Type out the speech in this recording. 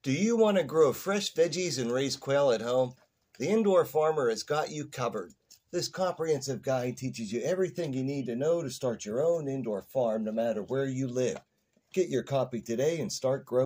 Do you want to grow fresh veggies and raise quail at home? The Indoor Farmer has got you covered. This comprehensive guide teaches you everything you need to know to start your own indoor farm no matter where you live. Get your copy today and start growing.